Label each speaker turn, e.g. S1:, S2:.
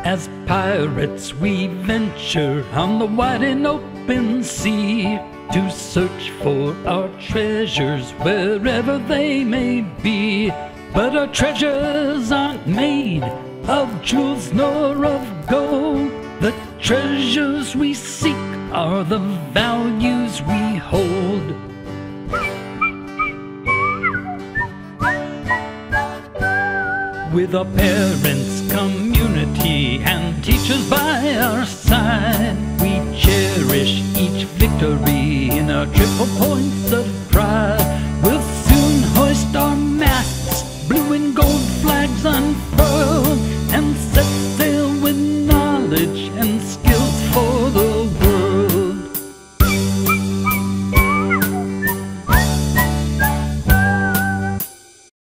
S1: As pirates we venture on the wide and open sea, to search for our treasures wherever they may be. But our treasures aren't made of jewels nor of gold. The treasures we seek are the values we hold. With our parents, community, and teachers by our side, we cherish each victory in our triple points of pride.